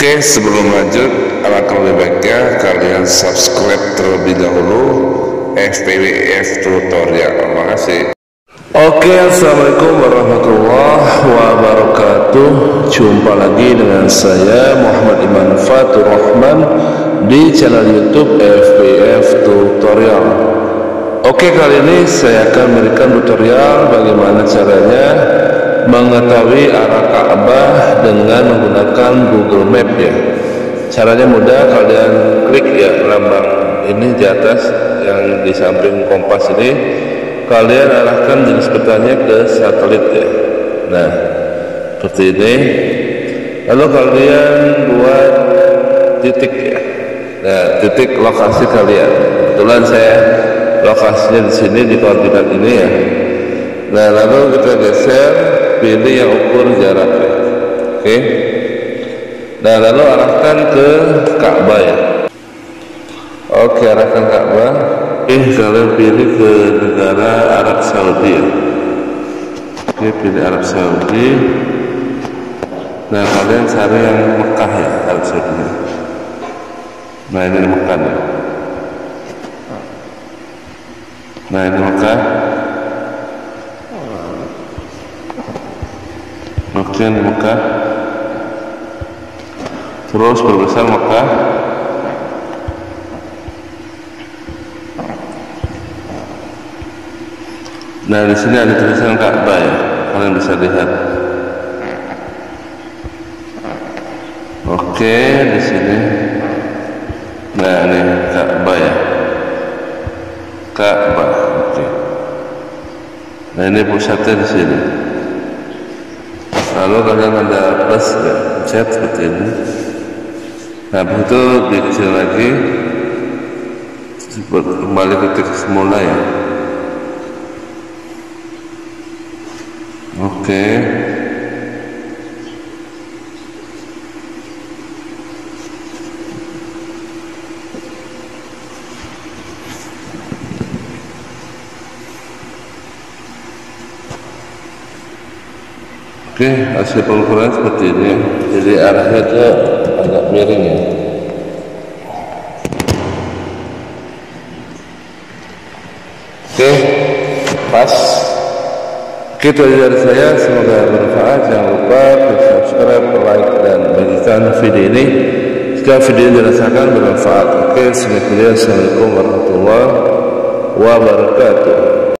Oke, sebelum lanjut, alangkah lebih baiknya kalian subscribe terlebih dahulu FPWF tutorial. Terima kasih. Oke, assalamualaikum warahmatullahi wabarakatuh. Jumpa lagi dengan saya Muhammad Iman Fatur Rahman di channel YouTube FPWF tutorial. Oke, kali ini saya akan memberikan tutorial bagaimana caranya mengetahui arah Ka'bah dengan menggunakan Google Map ya. Caranya mudah, kalian klik ya lambang ini di atas yang di samping kompas ini, kalian arahkan jenis petanya ke satelit ya. Nah, seperti ini. Lalu kalian buat titik ya. Nah, titik lokasi kalian. Kebetulan saya lokasinya di sini di koordinat ini ya. Nah, lalu kita geser, pilih yang ukur jaraknya. Oke. Nah, lalu arahkan ke Ka'bah ya. Oke, arahkan Ka'bah. Kalian pilih ke negara Arab Saudi ya. Oke, pilih Arab Saudi. Nah, kalian cari yang Mekah ya, Arab Saudi. Nah, ini Mekah ya. Nah, ini Mekah. Oke, ini Mekah. Terus berbesar Mekah. Nah, di sini ada tulisan Ka'bah ya, kalian bisa lihat. Oke, di sini. Nah, ini Ka'bah ya. Ka'bah. Oke. Nah, ini pusatnya di sini. Lalu kalian ada plus ya, pencet seperti ini. Nah, begitu dikecil lagi, kembali ke titik semula ya. Oke. Oke, hasil pengukuran seperti ini. Jadi arahnya itu agak miring ya. Oke, pas. Oke, itu aja dari saya. Semoga bermanfaat. Jangan lupa subscribe, like, dan bagikan video ini jika video yang dirasakan bermanfaat. Oke, sekian. Assalamualaikum warahmatullahi wabarakatuh.